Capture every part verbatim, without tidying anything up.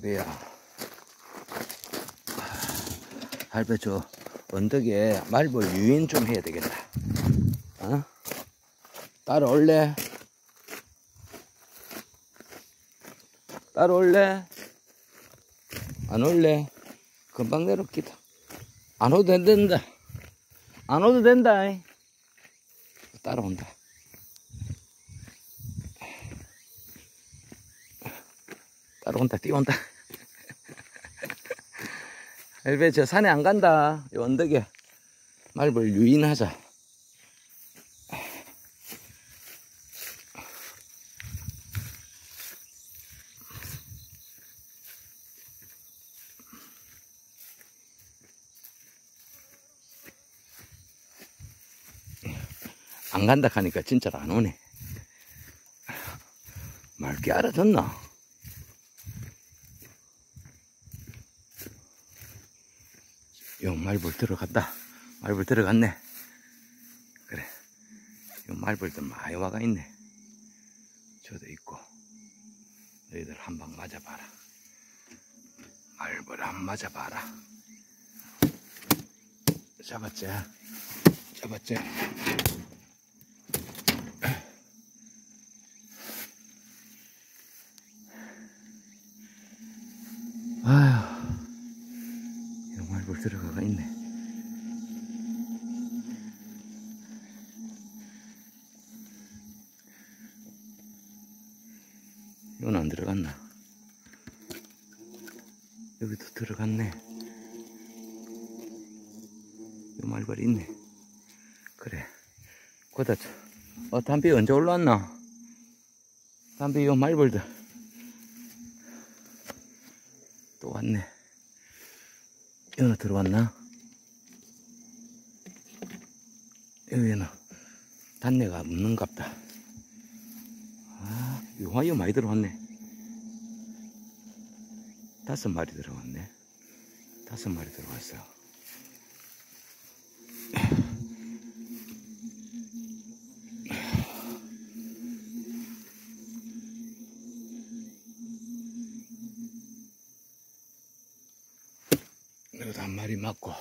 담배야. 할배 저 언덕에 말벌 유인 좀 해야 되겠다. 어? 따라올래? 따라올래? 안 올래? 금방 내려오기다. 안 오도 된다. 안 오도 된다. 따라온다. 따라온다. 뛰어온다. 할배 저 산에 안 간다. 이 언덕에 말벌 유인하자. 안 간다 하니까 진짜로 안 오네. 맑게 알아듣나? 요 말벌 들어갔다. 말벌 들어갔네. 그래. 요 말벌들 많이 와가 있네. 저도 있고. 너희들 한 방 맞아봐라. 말벌 한 맞아봐라. 잡았지? 잡았지? 아휴, 요 말벌 들어가가 있네. 이건 안 들어갔나? 여기도 들어갔네. 요 말벌이 있네. 그래. 거다, 어, 담비 언제 올라왔나? 담비 요 말벌들. 또 왔네. 여기는 들어왔나? 여기는 단내가 없는갑다. 아, 요화요 많이 들어왔네. 다섯 마리 들어왔네. 다섯 마리 들어왔어. 여기도 한 마리 맞고.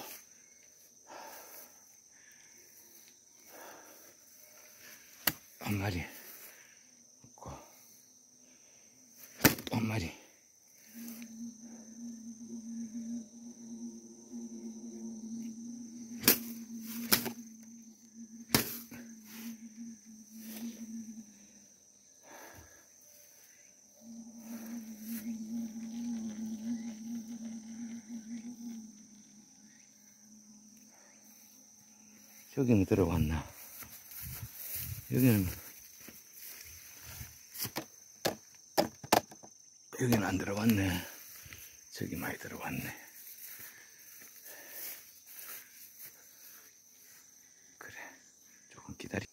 한 마리. 맞고. 또 한 마리. 저기는 들어갔나? 여기는, 여기는 안 들어갔네. 저기 많이 들어갔네. 그래. 조금 기다리.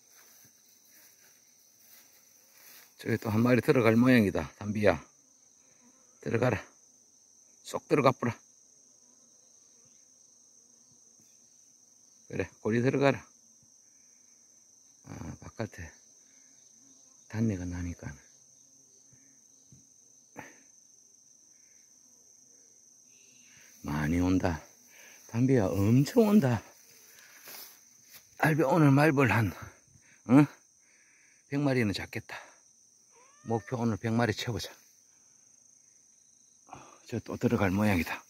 저기 또 한 마리 들어갈 모양이다. 담비야. 들어가라. 쏙 들어가 보라. 그래, 고리 들어가라. 아, 바깥에 단내가 나니까. 많이 온다. 담비야, 엄청 온다. 알비 오늘 말벌 한, 어? 백 마리는 잡겠다. 목표 오늘 백 마리 채우자. 저 또 들어갈 모양이다.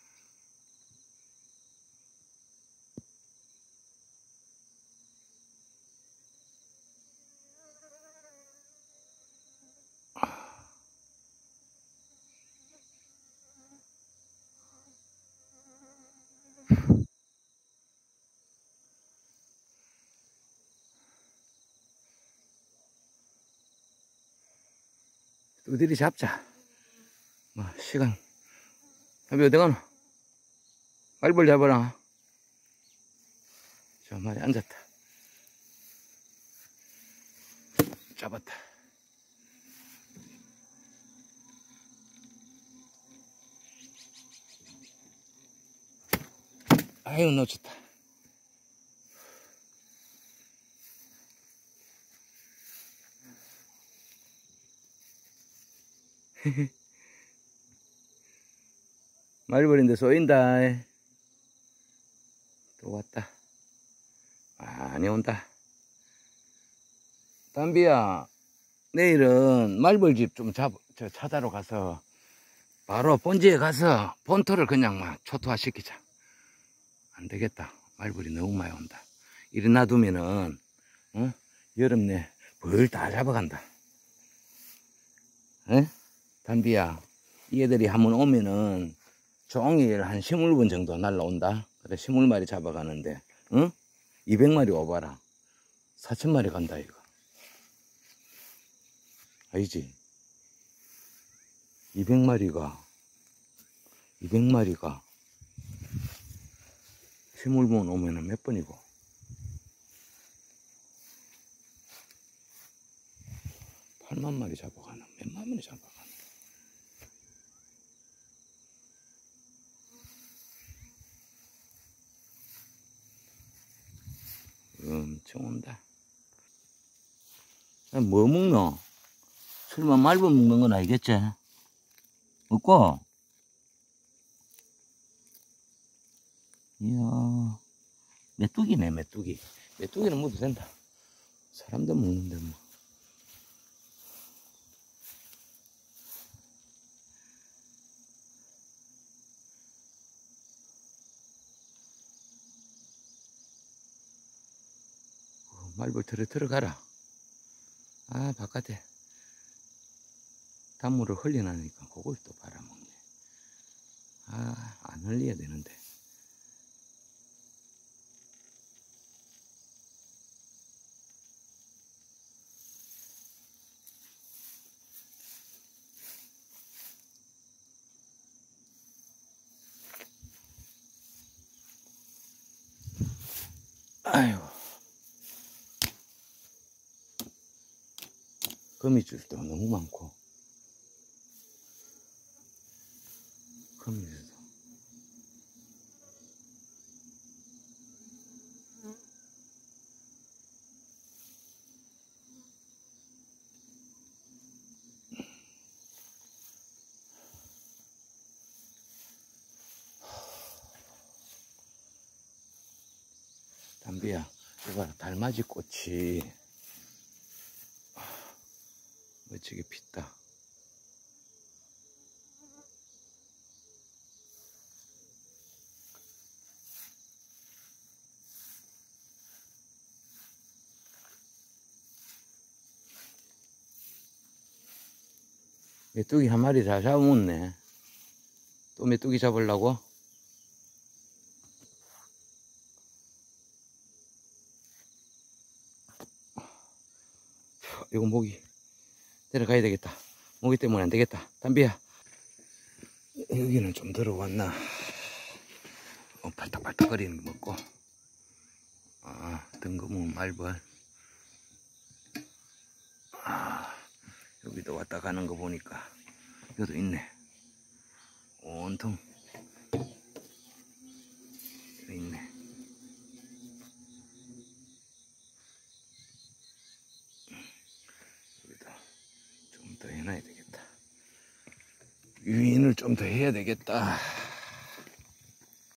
어디를 잡자. 뭐, 시간. 담비 어디 가노? 말벌 잡아라. 저 말이 앉았다. 잡았다. 아유, 놓쳤다. 말벌인데 쏘인다. 또 왔다. 많이 온다. 담비야, 내일은 말벌집 좀 잡, 저 찾아러 가서 바로 본지에 가서 본토를 그냥 막 초토화 시키자. 안 되겠다. 말벌이 너무 많이 온다. 이리 놔두면은, 어? 여름 내 벌 다 잡아간다. 에? 담비야, 이 애들이 한번 오면은 종일 한 스물 번 정도 날라온다. 그래, 스물 마리 잡아가는데, 응? 이백 마리 오바라. 사천 마리 간다, 이거. 알지? 이백 마리가, 이백 마리가, 스물 번 오면은 몇 번이고? 팔만 마리 잡아가나? 몇만 마리 잡아가나? 엄청 온다. 뭐 먹노? 설마 말벌 먹는 건 아니겠지? 없고? 이야, 메뚜기네, 메뚜기. 메뚜기는 먹어도 된다. 사람도 먹는데 뭐. 말벌 들어 들어가라. 아, 바깥에 단물을 흘려놔니까 그걸 또 빨아먹네. 아, 안 흘려야 되는데. 아이고. 거미줄도 너무 많고. 거미줄도. 담비야, 이거 달맞이 꽃이 멋지게 폈다. 메뚜기 한 마리 다 잡아먹네. 또 메뚜기 잡으려고? 이거 모기 데려가야 되겠다. 모기 때문에 안 되겠다. 담비야, 여기는 좀 들어왔나? 어, 팔딱팔딱거리는 거 먹고. 아, 뜬금은 말벌. 아, 여기도 왔다 가는 거 보니까 여기도 있네. 온통 여기 있네. 여기도 좀 더 해놔야 되겠다. 유인을 좀 더 해야 되겠다.